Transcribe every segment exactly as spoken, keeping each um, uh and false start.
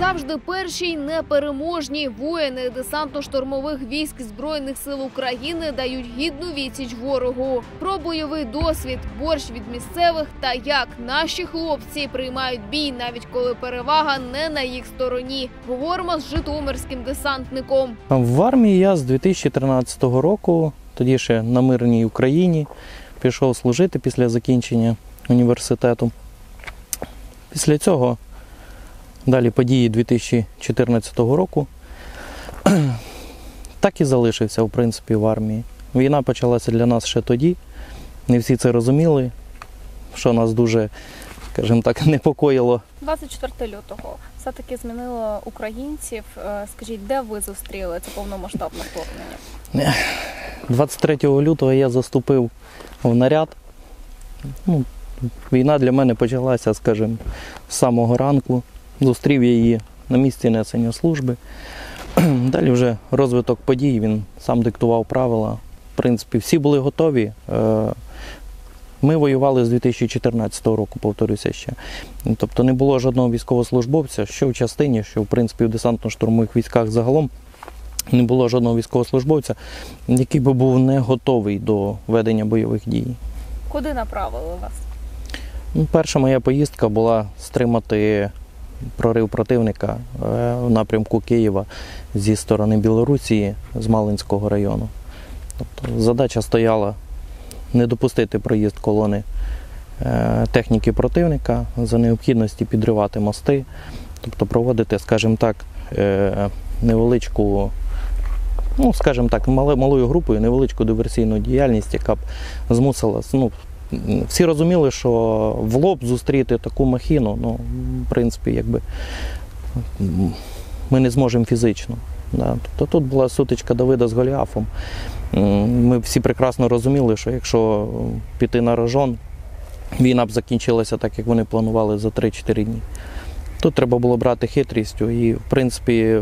завжди перші й непереможні. Воїни десантно-штурмових військ Збройних сил України дають гідну відсіч ворогу. Про бойовий досвід, борщ від місцевих та як наші хлопці приймають бій, навіть коли перевага не на їх стороні. Говоримо з житомирським десантником. В армії я з дві тисячі тринадцятого року, тоді ще на мирній Україні, пішов служити після закінчення університету. Після цього далі події дві тисячі чотирнадцятого року. Так і залишився, в принципі, в армії. Війна почалася для нас ще тоді. Не всі це розуміли, що нас дуже, скажімо так, непокоїло. двадцять четвертого лютого все-таки змінило українців. Скажіть, де ви зустріли це повномасштабне вторгнення? двадцять третього лютого я заступив в наряд. Ну, війна для мене почалася, скажімо, з самого ранку. Зустрів я її на місці несення служби. Далі вже розвиток подій, він сам диктував правила. В принципі, всі були готові. Ми воювали з дві тисячі чотирнадцятого року, повторюся ще. Тобто не було жодного військовослужбовця, що в частині, що в принципі в десантно-штурмових військах загалом, не було жодного військовослужбовця, який би був не готовий до ведення бойових дій. Куди направили вас? Ну, перша моя поїздка була стримати прорив противника в напрямку Києва зі сторони Білорусі, з Малинського району. Тобто задача стояла не допустити проїзд колони техніки противника, за необхідності підривати мости, тобто проводити, скажімо так, невеличку, ну, скажімо так, малою групою невеличку диверсійну діяльність, яка б змусила, ну, всі розуміли, що в лоб зустріти таку махіну, ну, в принципі, якби ми не зможемо фізично. Да. Тобто тут була сутичка Давида з Голіафом. Ми всі прекрасно розуміли, що якщо піти на рожон, війна б закінчилася так, як вони планували, за три-чотири дні. Тут треба було брати хитрістю і, в принципі,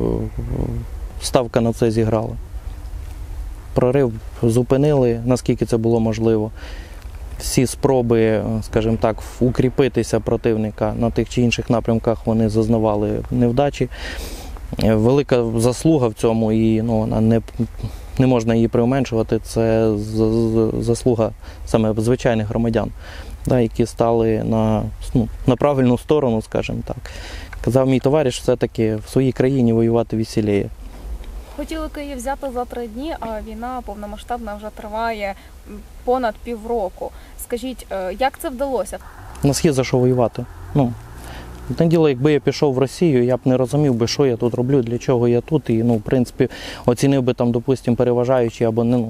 ставка на це зіграла. Прорив зупинили, наскільки це було можливо. Всі спроби, скажімо так, укріпитися противника на тих чи інших напрямках, вони зазнавали невдачі. Велика заслуга в цьому, і ну, вона не, не можна її приуменшувати, це заслуга саме звичайних громадян, да, які стали на, ну, на правильну сторону, скажімо так. Казав мій товариш, все-таки в своїй країні воювати веселіє. Хотіли Київ взяти за три дні, а війна повномасштабна вже триває понад півроку. Скажіть, як це вдалося? У нас є за що воювати. Ну, одне діло, якби я пішов в Росію, я б не розумів би, що я тут роблю, для чого я тут. І, ну, в принципі, оцінив би там, допустимо, переважаючі або ну,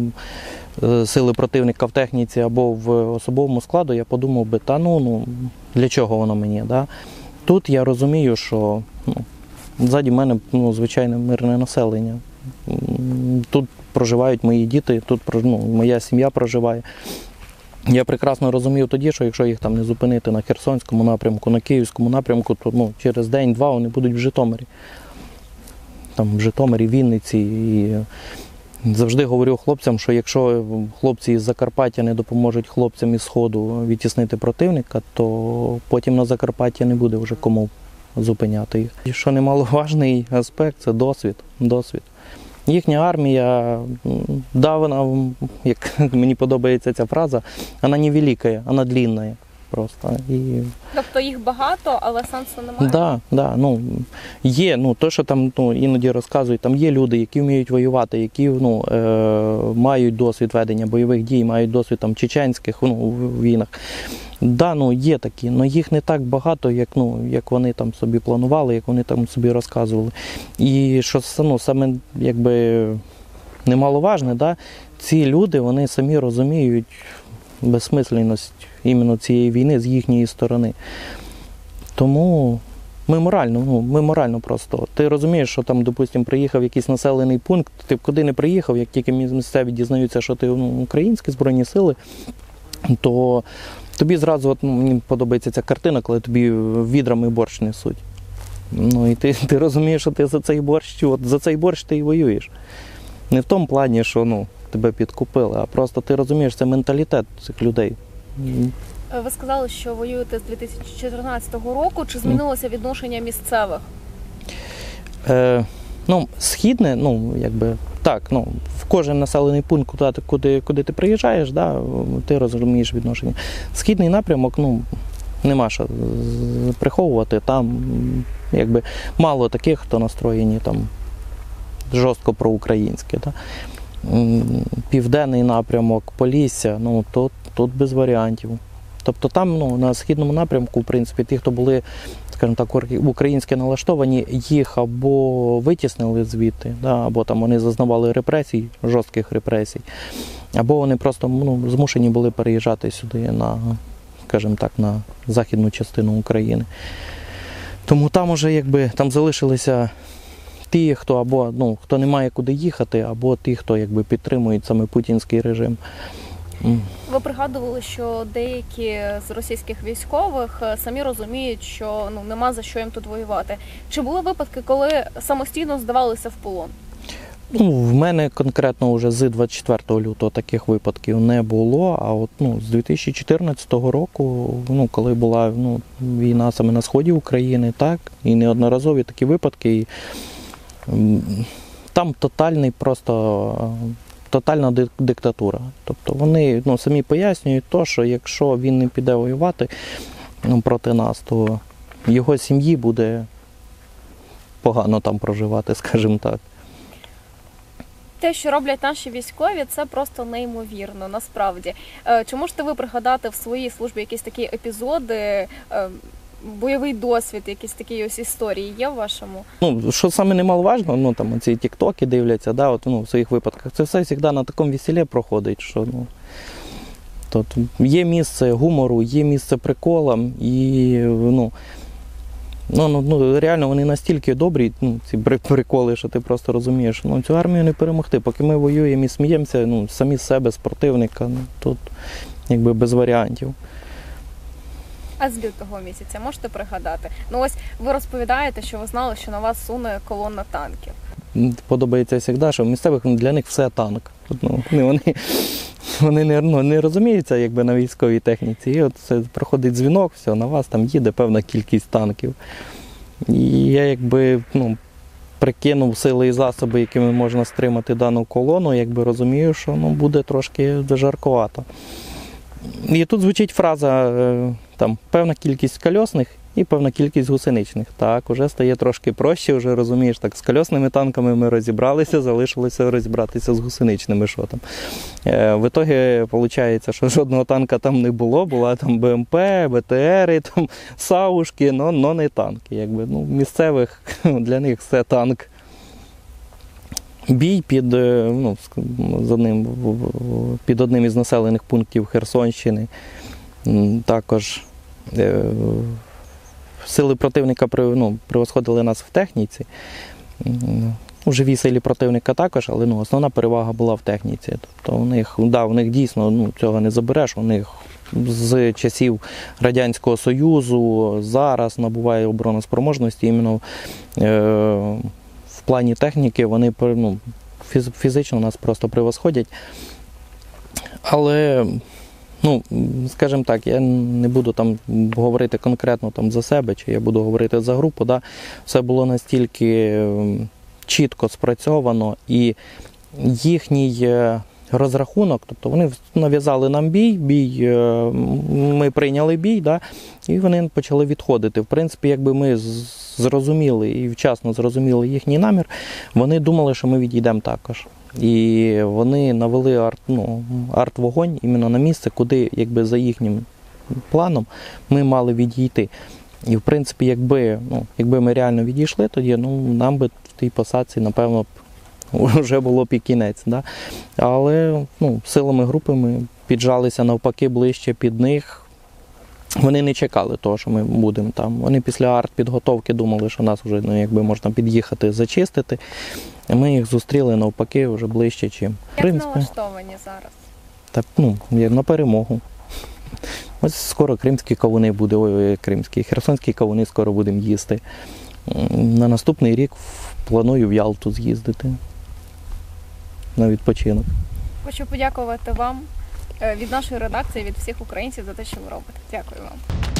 сили противника в техніці, або в особовому складу, я подумав би, та ну, ну для чого воно мені, да? Тут я розумію, що ну, ззаді мене, ну, звичайне мирне населення. Тут проживають мої діти, тут ну, моя сім'я проживає. Я прекрасно розумів тоді, що якщо їх там не зупинити на Херсонському напрямку, на Київському напрямку, то ну, через день-два вони будуть в Житомирі. Там в Житомирі, Вінниці. І завжди говорю хлопцям, що якщо хлопці із Закарпаття не допоможуть хлопцям із Сходу відтіснити противника, то потім на Закарпаття не буде вже кому зупиняти їх. І що немаловажний аспект – це досвід. досвід. Їхня армія, да, вона, як мені подобається ця фраза, вона не велика, вона длинна просто. І... Тобто їх багато, але сенсу немає? Да, да, ну, є, ну, то, що там ну, іноді розказують, там є люди, які вміють воювати, які ну, е, мають досвід ведення бойових дій, мають досвід там, чеченських ну, війнах. Да, ну, є такі, але їх не так багато, як, ну, як вони там собі планували, як вони там собі розказували. І що ну, саме якби немаловажне, да, ці люди, вони самі розуміють безсмисленність іменно цієї війни з їхньої сторони. Тому ми морально, ну, ми морально просто. Ти розумієш, що там, допустимо, приїхав якийсь населений пункт, ти куди не приїхав, як тільки місцеві дізнаються, що ти ну, українські Збройні сили, то тобі зразу, от, ну, мені подобається ця картина, коли тобі відрами борщ несуть. Ну і ти, ти розумієш, що ти за цей борщ, от за цей борщ ти і воюєш. Не в тому плані, що ну, тебе підкупили, а просто ти розумієш, це менталітет цих людей. Ви сказали, що воюєте з дві тисячі чотирнадцятого року. Чи змінилося відношення місцевих? Е, ну, східне, ну, якби, так, ну, в кожен населений пункт, куди, куди, куди ти приїжджаєш, да, ти розумієш відношення. Східний напрямок, ну, нема що приховувати, там, якби, мало таких, хто настроєні там жорстко проукраїнське. Да. Південний напрямок, Полісся, ну, тут, тут без варіантів. Тобто там, ну, на східному напрямку, в принципі, ті, хто були, скажімо так, українські налаштовані, їх або витіснили звідти, да, або там вони зазнавали репресій, жорстких репресій, або вони просто, ну, змушені були переїжджати сюди на, скажімо так, на західну частину України. Тому там уже, якби, там залишилися ті, хто або, ну, хто не має куди їхати, або ті, хто, якби, підтримують саме путінський режим. Ви пригадували, що деякі з російських військових самі розуміють, що, ну, нема за що їм тут воювати. Чи були випадки, коли самостійно здавалися в полон? Ну, в мене конкретно вже з двадцять четвертого лютого таких випадків не було, а от, ну, з дві тисячі чотирнадцятого року, ну, коли була, ну, війна саме на сході України, так, і неодноразові такі випадки, і там тотальний просто тотальна диктатура. Тобто вони, ну, самі пояснюють то, що якщо він не піде воювати, ну, проти нас, то його сім'ї буде погано там проживати, скажімо так. Те, що роблять наші військові, це просто неймовірно, насправді. Чи можете ви пригадати в своїй службі якісь такі епізоди, бойовий досвід, якісь такі ось історії є в вашому? Ну, що саме немаловажно, ну, там, ці тіктоки дивляться, да, от, ну, в своїх випадках, це все завжди на такому весіллі проходить, що, ну, тут є місце гумору, є місце приколам, і, ну, ну, ну, ну реально вони настільки добрі, ну, ці приколи, що ти просто розумієш, ну, цю армію не перемогти, поки ми воюємо і сміємося, ну, самі з себе, з противника, ну, тут, якби, без варіантів. А з лютого місяця можете пригадати? Ну ось ви розповідаєте, що ви знали, що на вас суне колона танків. Подобається завжди, що в місцевих для них все танк. Ну, вони вони не, ну, не розуміються, якби, на військовій техніці. І от це проходить дзвінок, все, на вас там їде певна кількість танків. І я, якби, ну, прикинув сили і засоби, якими можна стримати дану колону, якби розумію, що, ну, буде трошки жаркувато. І тут звучить фраза, там, певна кількість кольосних і певна кількість гусеничних. Так, вже стає трошки проще, вже розумієш, так, з кольосними танками ми розібралися, залишилося розібратися з гусеничними, що там. В ітогі, виходить, що жодного танка там не було, була там Б М П, Б Т Ери, там, Саушки, но, но не танки. Якби, ну, місцевих, для них все танк. Бій під, ну, з одним, під одним із населених пунктів Херсонщини. Також е, сили противника, ну, превосходили нас в техніці. У живій силі противника також, але, ну, основна перевага була в техніці. Тобто у них, да, у них дійсно, ну, цього не забереш, у них з часів Радянського Союзу зараз набуває обороноспроможності іменно е, в плані техніки, вони, ну, фізично нас просто превосходять. Але, ну, скажімо так, я не буду там говорити конкретно там за себе, чи я буду говорити за групу, да? Все було настільки чітко спрацьовано, і їхній розрахунок, тобто вони нав'язали нам бій, бій, ми прийняли бій, да? І вони почали відходити. В принципі, якби ми зрозуміли і вчасно зрозуміли їхній намір, вони думали, що ми відійдемо також. І вони навели арт, ну, арт-вогонь іменно на місце, куди, якби, за їхнім планом ми мали відійти. І, в принципі, якби, ну, якби ми реально відійшли, тоді, ну, нам би в тій посадці, напевно, вже було б і кінець. Да? Але, ну, силами групи ми піджалися навпаки ближче під них. Вони не чекали того, що ми будемо там. Вони після арт-підготовки думали, що нас вже, ну, якби, можна під'їхати, зачистити. Ми їх зустріли навпаки вже ближче, чим. Як принципі, налаштовані зараз? Так, ну, на перемогу. Ось скоро кримські кавуни буде, ой, кримські, херсонські кавуни скоро будемо їсти. На наступний рік планую в Ялту з'їздити на відпочинок. Хочу подякувати вам е, від нашої редакції, від всіх українців за те, що ви робите. Дякую вам.